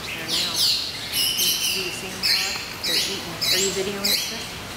bunch there now. Do you see them, Todd? They're eating. Are you videoing it, sir?